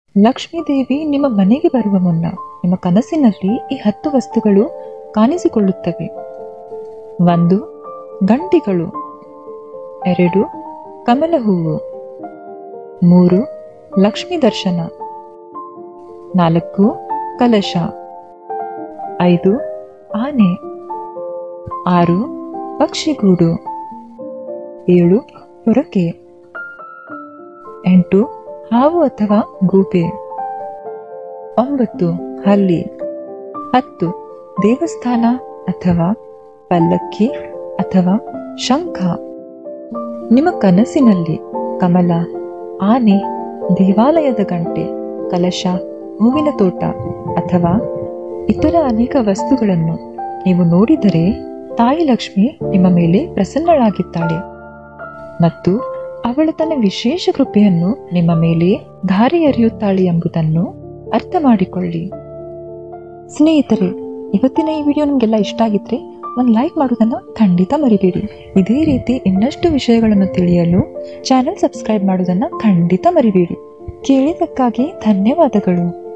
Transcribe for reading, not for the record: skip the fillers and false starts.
ಲಕ್ಷ್ಮೀ ದೇವಿ ನಿಮ್ಮ ಮನೆಗೆ ಬರುವ ಮುನ್ನ ನಿಮ್ಮ ಕನಸಿನಲ್ಲಿ ಈ 10 ವಸ್ತುಗಳು ಕಾಣಿಸಿಕೊಳ್ಳುತ್ತವೆ. 1 ಗಂಟಿಗಳು, 2 ಕಮಲ ಹೂವು, 3 ಲಕ್ಷ್ಮೀ ದರ್ಶನ, 4 ಕಲಶ, 5 ಆನೆ, 6 ಪಕ್ಷಿಗೂಡು, 7 ಪೊರಕೆ, 8 ಹಾವು ಅಥವಾ ಗೂಬೆ, 9 ಹಲ್ಲಿ, 10 ದೇವಸ್ಥಾನ ಅಥವಾ ಪಲ್ಲಕ್ಕಿ ಅಥವಾ ಶಂಖ. ನಿಮ್ಮ ಕನಸಿನಲ್ಲಿ ಕಮಲ, ಆನೆ, ದೇವಾಲಯದ ಗಂಟೆ, ಕಲಶ, ಹೂವಿನ ತೋಟ ಅಥವಾ ಇತರ ಅನೇಕ ವಸ್ತುಗಳನ್ನು ನೀವು ನೋಡಿದರೆ ತಾಯಿ ಲಕ್ಷ್ಮಿ ನಿಮ್ಮ ಮೇಲೆ ಪ್ರಸನ್ನಳಾಗಿದ್ದಾಳೆ ಮತ್ತು ಅವಳು ತನ್ನ ವಿಶೇಷ ಕೃಪೆಯನ್ನು ನಿಮ್ಮ ಮೇಲೆ ಧಾರೆ ಎರೆಯುತ್ತಾಳೆ ಎಂಬುದನ್ನು ಅರ್ಥ ಮಾಡಿಕೊಳ್ಳಿ. ಸ್ನೇಹಿತರೆ, ಇವತ್ತಿನ ಈ ವಿಡಿಯೋ ನಿಮಗೆಲ್ಲ ಇಷ್ಟ ಆಗಿದ್ರೆ ಒಂದು ಲೈಕ್ ಮಾಡೋದನ್ನು ಖಂಡಿತ ಮರಿಬೇಡಿ. ಇದೇ ರೀತಿ ಇನ್ನಷ್ಟು ವಿಷಯಗಳನ್ನು ತಿಳಿಯಲು ಚಾನೆಲ್ ಸಬ್ಸ್ಕ್ರೈಬ್ ಮಾಡೋದನ್ನು ಖಂಡಿತ ಮರಿಬೇಡಿ. ಕೇಳಿದ್ದಕ್ಕಾಗಿ ಧನ್ಯವಾದಗಳು.